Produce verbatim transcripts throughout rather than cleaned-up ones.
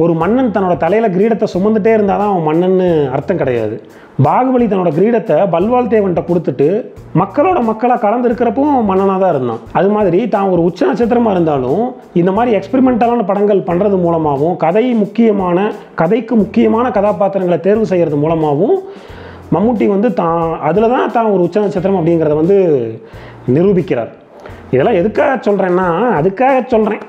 ஒரு மன்னன் தன்னோட தலையில் கிரீடத்தை சுமந்துட்டே இருந்தால் தான் அவன் மன்னன்னு அர்த்தம் கிடையாது. பாகுபலி தன்னோட கிரீடத்தை பல்வால் தேவன்கிட்ட கொடுத்துட்டு மக்களோட மக்களாக கலந்து இருக்கிறப்போ மன்னனாக தான் இருந்தான். அது மாதிரி தான் ஒரு உச்ச நட்சத்திரமாக இருந்தாலும் இந்த மாதிரி எக்ஸ்பெரிமெண்டலான படங்கள் பண்ணுறது மூலமாகவும் கதை முக்கியமான கதைக்கு முக்கியமான கதாபாத்திரங்களை தேர்வு செய்கிறது மூலமாகவும் மம்முட்டி வந்து தான் அதில் தான் தான் ஒரு உச்ச நட்சத்திரம் அப்படிங்கிறத வந்து நிரூபிக்கிறார். இதெல்லாம் எதுக்காக சொல்கிறேன்னா அதுக்காக சொல்கிறேன்.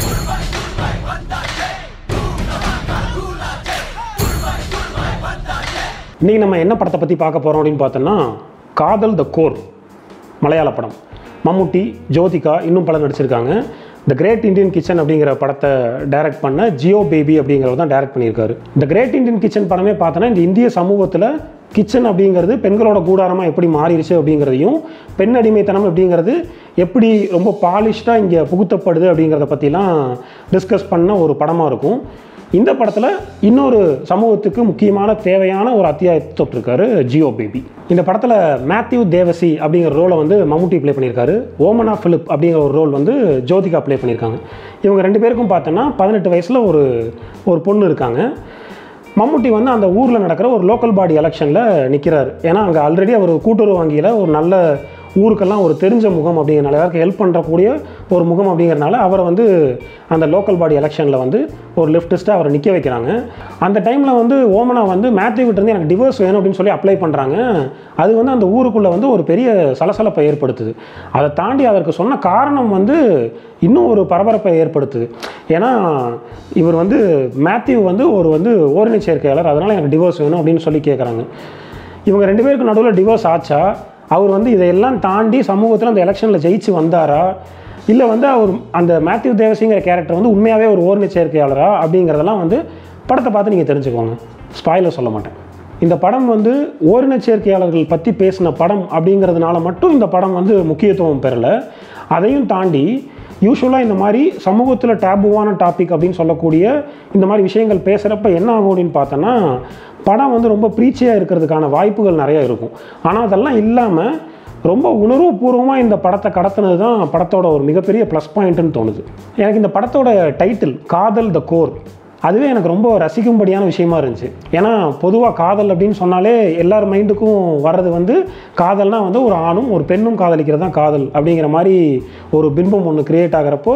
இன்றைக்கி நம்ம என்ன படத்தை பற்றி பார்க்க போகிறோம் அப்படின்னு பார்த்தோன்னா காதல் த கோர் மலையாள படம். மம்முட்டி, ஜோதிகா இன்னும் பலர் நடிச்சிருக்காங்க. த கிரேட் இண்டியன் கிச்சன் அப்படிங்கிற படத்தை டைரக்ட் பண்ண ஜியோ பேபி அப்படிங்கிறவர் தான் டைரக்ட் பண்ணியிருக்காரு. இந்த கிரேட் இண்டியன் கிச்சன் படமே பார்த்தோன்னா இந்த இந்திய சமூகத்தில் கிச்சன் அப்படிங்கிறது பெண்களோட கூடாரமாக எப்படி மாறிடுச்சு அப்படிங்கிறதையும் பெண் அடிமைத்தனம் அப்படிங்கிறது எப்படி ரொம்ப பாலிஷ்டாக இங்கே புகுத்தப்படுது அப்படிங்கிறத பற்றிலாம் டிஸ்கஸ் பண்ண ஒரு படமாக இருக்கும். இந்த படத்தில் இன்னொரு சமூகத்துக்கு முக்கியமான தேவையான ஒரு அத்தியாயத்தை தொட்டிருக்காரு ஜியோ பேபி. இந்த படத்தில் மேத்யூ தேவசி அப்படிங்கிற ரோலை வந்து மம்முட்டி ப்ளே பண்ணியிருக்காரு. ஓமனா ஃபிலிப் அப்படிங்கிற ஒரு ரோல் வந்து ஜோதிகா ப்ளே பண்ணியிருக்காங்க. இவங்க ரெண்டு பேருக்கும் பார்த்தோன்னா பதினெட்டு வயசில் ஒரு ஒரு பொண்ணு இருக்காங்க. மம்முட்டி வந்து அந்த ஊரில் நடக்கிற ஒரு லோக்கல் பாடி எலெக்ஷனில் நிற்கிறார். ஏன்னா அங்கே ஆல்ரெடி அவர் கூட்டுறவு வங்கியில் ஒரு நல்ல ஊருக்கெல்லாம் ஒரு தெரிஞ்ச முகம் அப்படிங்கிறனால எல்லாருக்கும் ஹெல்ப் பண்ணுறக்கூடிய ஒரு முகம் அப்படிங்கிறனால அவரை வந்து அந்த லோக்கல் பாடி எலெக்ஷனில் வந்து ஒரு லெஃப்டிஸ்ட்டாக அவரை நிற்க வைக்கிறாங்க. அந்த டைமில் வந்து ஓமனா வந்து மேத்யூ கிட்டேருந்து எனக்கு டிவோர்ஸ் வேணும் அப்படின்னு சொல்லி அப்ளை பண்ணுறாங்க. அது வந்து அந்த ஊருக்குள்ளே வந்து ஒரு பெரிய சலசலப்பை ஏற்படுத்துது. அதை தாண்டி அதற்கு சொன்ன காரணம் வந்து இன்னும் ஒரு பரபரப்பை ஏற்படுத்துது. ஏன்னா இவர் வந்து மேத்யூ வந்து ஒரு வந்து ஓரின சேர்க்கையாளர், அதனால் எனக்கு டிவோர்ஸ் வேணும் அப்படின்னு சொல்லி கேட்குறாங்க. இவங்க ரெண்டு பேருக்கு நடுவில் டிவோர்ஸ் ஆச்சா, அவர் வந்து இதையெல்லாம் தாண்டி சமூகத்தில் அந்த எலெக்ஷனில் ஜெயிச்சு வந்தாரா, இல்லை வந்து அவர் அந்த மேத்யூ தேவசிங்கிற கேரக்டர் வந்து உண்மையாகவே ஒரு ஓரின சேர்க்கையாளரா அப்படிங்கிறதெல்லாம் வந்து படத்தை பார்த்து நீங்கள் தெரிஞ்சுக்கோங்க. ஸ்பாயிலர் சொல்ல மாட்டேன். இந்த படம் வந்து ஓரின சேர்க்கையாளர்கள் பற்றி பேசின படம் அப்படிங்கிறதுனால மட்டும் இந்த படம் வந்து முக்கியத்துவம் பெறலை. அதையும் தாண்டி யூஸ்வலாக இந்த மாதிரி சமூகத்தில் டேபுவான டாபிக் அப்படின்னு சொல்லக்கூடிய இந்த மாதிரி விஷயங்கள் பேசுகிறப்ப என்ன ஆகும் அப்படின்னு பார்த்தோன்னா படம் வந்து ரொம்ப ப்ரீச்சியாக இருக்கிறதுக்கான வாய்ப்புகள் நிறையா இருக்கும். ஆனால் அதெல்லாம் இல்லாமல் ரொம்ப உணர்வுபூர்வமாக இந்த படத்தை கடத்தினது தான் படத்தோட ஒரு மிகப்பெரிய ப்ளஸ் பாயிண்ட்டுன்னு தோணுது. எனக்கு இந்த படத்தோட டைட்டில் காதல் த கோர் அதுவே எனக்கு ரொம்ப ரசிக்கும்படியான விஷயமா இருந்துச்சு. ஏன்னா பொதுவாக காதல் அப்படின்னு சொன்னாலே எல்லார் மைண்டுக்கும் வர்றது வந்து காதல்னால் வந்து ஒரு ஆணும் ஒரு பெண்ணும் காதலிக்கிறது தான் காதல் அப்படிங்கிற மாதிரி ஒரு பிம்பம் ஒன்று க்ரியேட் ஆகிறப்போ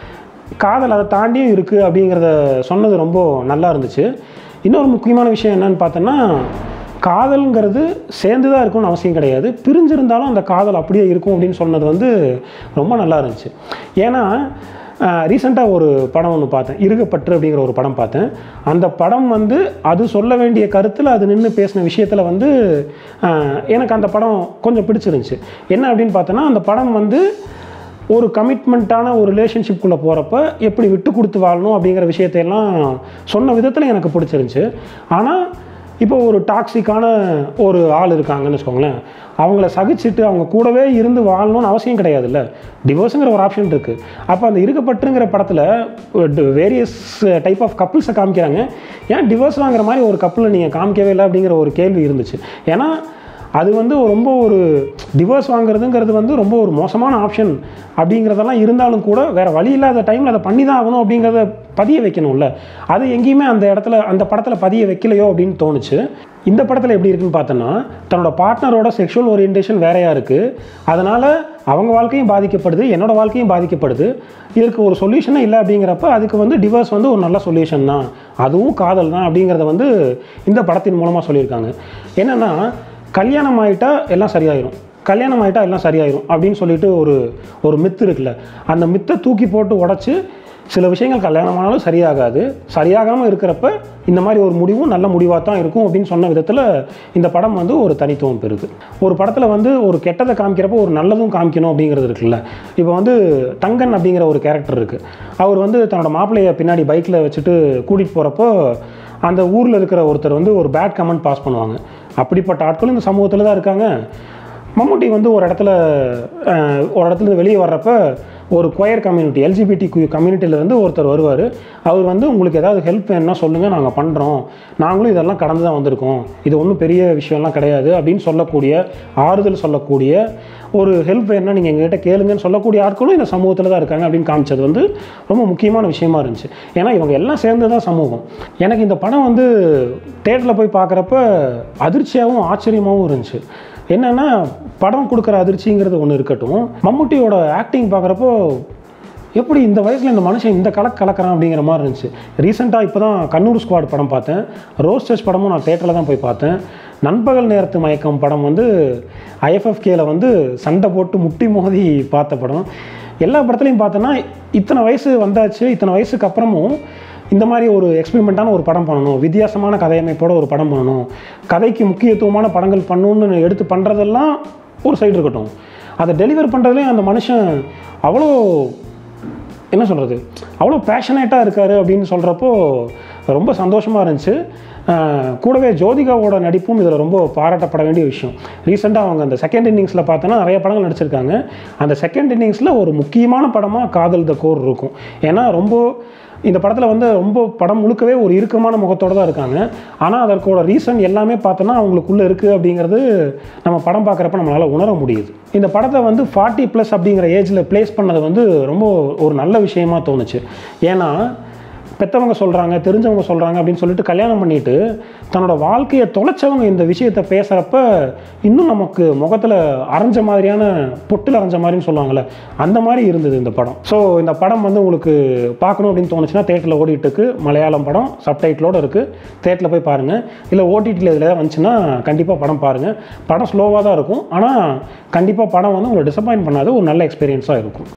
காதல் அதை தாண்டியும் இருக்குது அப்படிங்கிறத சொன்னது ரொம்ப நல்லா இருந்துச்சு. இன்னொரு முக்கியமான விஷயம் என்னன்னு பார்த்தோன்னா காதல்ங்கிறது சேர்ந்து தான் இருக்கும்னு அவசியம் கிடையாது, பிரிஞ்சிருந்தாலும் அந்த காதல் அப்படியே இருக்கும் அப்படின்னு சொன்னது வந்து ரொம்ப நல்லா இருந்துச்சு. ஏன்னா ரீசெண்டாக ஒரு படம் ஒன்று பார்த்தேன், இருகப்பற்று அப்படிங்கிற ஒரு படம் பார்த்தேன். அந்த படம் வந்து அது சொல்ல வேண்டிய கருத்தில் அது நின்று பேசின விஷயத்தில் வந்து எனக்கு அந்த படம் கொஞ்சம் பிடிச்சிருந்துச்சு. என்ன அப்படின்னு பார்த்தோன்னா அந்த படம் வந்து ஒரு கமிட்மெண்ட்டான ஒரு ரிலேஷன்ஷிப்குள்ளே போகிறப்ப எப்படி விட்டு கொடுத்து வாழணும் அப்படிங்கிற விஷயத்தையெல்லாம் சொன்ன விதத்தில் எனக்கு பிடிச்சிருந்துச்சு. ஆனால் இப்போ ஒரு டாக்ஸிக்கான ஒரு ஆள் இருக்காங்கன்னு வச்சுக்கோங்களேன், அவங்கள சகிச்சுட்டு அவங்க கூடவே இருந்து வாழணும்னு அவசியம் கிடையாதுல்ல, டிவோர்ஸுங்கிற ஒரு ஆப்ஷன் இருக்குது. அப்போ அந்த இருக்கப்பட்டுங்கிற படத்தில் வேரியஸ் டைப் ஆஃப் கப்புள்ஸை காமிக்கிறாங்க. ஏன் டிவோர்ஸ் வாங்குற மாதிரி ஒரு கப்புளை நீங்கள் காமிக்கவே இல்லை அப்படிங்கிற ஒரு கேள்வி இருந்துச்சு. ஏன்னா அது வந்து ரொம்ப ஒரு டிவோர்ஸ் வாங்குறதுங்கிறது வந்து ரொம்ப ஒரு மோசமான ஆப்ஷன் அப்படிங்கிறதெல்லாம் இருந்தாலும் கூட வேறு வழி இல்லாத டைமில் அதை பண்ணி தான் ஆகணும் அப்படிங்கிறத பதிய வைக்கணும்ல. அது எங்கேயுமே அந்த இடத்துல அந்த படத்தில் பதிய வைக்கலையோ அப்படின்னு தோணுச்சு. இந்த படத்தில் எப்படி இருக்குன்னு பார்த்தோன்னா தன்னோட பார்ட்னரோட செக்ஷுவல் ஓரியன்டேஷன் வேறையாக இருக்குது, அதனால் அவங்க வாழ்க்கையும் பாதிக்கப்படுது, என்னோடய வாழ்க்கையும் பாதிக்கப்படுது. இதற்கு ஒரு சொல்யூஷனே இல்லை அப்படிங்கிறப்ப அதுக்கு வந்து டிவோர்ஸ் வந்து ஒரு நல்ல சொல்யூஷன் தான், அதுவும் காதல் தான் அப்படிங்கிறத வந்து இந்த படத்தின் மூலமாக சொல்லியிருக்காங்க. என்னென்னா கல்யாணம் ஆகிட்டா எல்லாம் சரியாயிடும், கல்யாணம் ஆகிட்டா எல்லாம் சரியாயிடும் அப்படின்னு சொல்லிட்டு ஒரு ஒரு மித்து இருக்குல்ல, அந்த மித்தை தூக்கி போட்டு உடச்சி சில விஷயங்கள் கல்யாணமானாலும் சரியாகாது, சரியாகாமல் இருக்கிறப்ப இந்த மாதிரி ஒரு முடிவும் நல்ல முடிவாக தான் இருக்கும் அப்படின்னு சொன்ன விதத்தில் இந்த படம் வந்து ஒரு தனித்துவம் பெறுது. ஒரு படத்தில் வந்து ஒரு கெட்டதை காமிக்கிறப்போ ஒரு நல்லதும் காமிக்கணும் அப்படிங்கிறது இருக்குல்ல. இப்போ வந்து தங்கன் அப்படிங்கிற ஒரு கேரக்டர் இருக்குது. அவர் வந்து தன்னோட மாப்பிள்ளையை பின்னாடி பைக்கில் வச்சுட்டு கூட்டிகிட்டு போகிறப்போ அந்த ஊரில் இருக்கிற ஒருத்தர் வந்து ஒரு பேட் கமெண்ட் பாஸ் பண்ணுவாங்க. அப்படிப்பட்ட ஆட்களும் இந்த சமூகத்தில் தான் இருக்காங்க. மம்முட்டி வந்து ஒரு இடத்துல ஒரு இடத்துல வெளியே வர்றப்ப ஒரு கொயர் கம்யூனிட்டி எல்ஜிபிடி கம்யூனிட்டியிலேருந்து ஒருத்தர் வருவார். அவர் வந்து உங்களுக்கு ஏதாவது ஹெல்ப் வேணும்னா சொல்லுங்கள், நாங்கள் பண்ணுறோம், நாங்களும் இதெல்லாம் கடந்து தான் வந்திருக்கோம், இது ஒன்றும் பெரிய விஷயம்லாம் கிடையாது அப்படின்னு சொல்லக்கூடிய, ஆறுதல் சொல்லக்கூடிய, ஒரு ஹெல்ப் வேணும்னா நீங்கள் எங்ககிட்ட கேளுங்கன்னு சொல்லக்கூடிய ஆட்களும் இந்த சமூகத்தில் தான் இருக்காங்க அப்படின்னு காமிச்சது வந்து ரொம்ப முக்கியமான விஷயமா இருந்துச்சு. ஏன்னா இவங்க எல்லாம் சேர்ந்து தான் சமூகம். எனக்கு இந்த படம் வந்து தேட்டரில் போய் பார்க்குறப்ப அதிர்ச்சியாகவும் ஆச்சரியமாகவும் இருந்துச்சு. என்னென்னா படம் கொடுக்குற அதிர்ச்சிங்கிறது ஒன்று இருக்கட்டும், மம்முட்டியோட ஆக்டிங் பார்க்குறப்போ எப்படி இந்த வயசில் இந்த மனுஷன் இந்த கலக்கு கலக்கிறான் அப்படிங்கிற மாதிரி இருந்துச்சு. ரீசெண்டாக இப்போ தான் கண்ணூர் ஸ்குவாட் படம் பார்த்தேன். ரோஸ்டர்ஸ் படமும் நான் தேட்டரில் தான் போய் பார்த்தேன். நண்பகல் நேரத்து மயக்கம் படம் வந்து ஐஎஃப்எஃப்கேல வந்து சண்டை போட்டு முட்டி மோதி பார்த்த படம். எல்லா படத்துலையும் பார்த்தோன்னா இத்தனை வயசு வந்தாச்சு, இத்தனை வயசுக்கு அப்புறமும் இந்த மாதிரி ஒரு எக்ஸ்பெரிமெண்ட்டான ஒரு படம் பண்ணணும், வித்தியாசமான கதையமைப்போட ஒரு படம் பண்ணணும், கதைக்கு முக்கியத்துவமான படங்கள் பண்ணணும்னு எடுத்து பண்ணுறதெல்லாம் ஒரு சைடு இருக்கட்டும், அதை டெலிவர் பண்ணுறதுலேயும் அந்த மனுஷன் அவ்வளோ என்ன சொல்கிறது, அவ்வளோ பேஷனேட்டாக இருக்கார் அப்படின்னு சொல்கிறப்போ ரொம்ப சந்தோஷமாக இருந்துச்சு. கூடவே ஜோதிகாவோட நடிப்பும் இதில் ரொம்ப பாராட்டப்பட வேண்டிய விஷயம். ரீசெண்டாக அவங்க அந்த செகண்ட் இன்னிங்ஸில் பார்த்தோன்னா நிறைய படங்கள் நடிச்சிருக்காங்க. அந்த செகண்ட் இன்னிங்ஸில் ஒரு முக்கியமான படமாக காதல் த கோர் இருக்கும். ஏன்னா ரொம்ப இந்த படத்தில் வந்து ரொம்ப படம் முழுக்கவே ஒரு இறுக்கமான முகத்தோடு தான் இருக்காங்க. ஆனால் அதற்கோட ரீசன் எல்லாமே பார்த்தோன்னா அவங்களுக்குள்ளே இருக்குது அப்படிங்கிறது நம்ம படம் பார்க்குறப்ப நம்மளால் உணர முடியுது. இந்த படத்தை வந்து ஃபார்ட்டி ப்ளஸ் அப்படிங்கிற ஏஜில் ப்ளேஸ் பண்ணது வந்து ரொம்ப ஒரு நல்ல விஷயமா தோணுச்சு. ஏன்னா பெற்றவங்க சொல்கிறாங்க, தெரிஞ்சவங்க சொல்கிறாங்க அப்படின்னு சொல்லிட்டு கல்யாணம் பண்ணிவிட்டு தன்னோட வாழ்க்கையை தொலைச்சவங்க இந்த விஷயத்தை பேசுகிறப்ப இன்னும் நமக்கு முகத்தில் அரைஞ்ச மாதிரியான பொட்டில் அரைஞ்ச மாதிரின்னு சொல்லுவாங்கள்ல, அந்த மாதிரி இருந்தது இந்த படம். ஸோ இந்த படம் வந்து உங்களுக்கு பார்க்கணும் அப்படின்னு தோணுச்சுன்னா தேட்டரில் ஓடிட்டுருக்கு. மலையாளம் படம் சப்டைட்டிலோடு இருக்குது. தேட்டரில் போய் பாருங்கள். இல்லை ஓடிடியில் இதில் ஏதாவது வந்துச்சுன்னா கண்டிப்பாக படம் பாருங்கள். படம் ஸ்லோவாக தான் இருக்கும், ஆனால் கண்டிப்பாக படம் வந்து உங்களை டிசப்பாயின்ட் பண்ணாது, ஒரு நல்ல எக்ஸ்பீரியன்ஸாக இருக்கும்.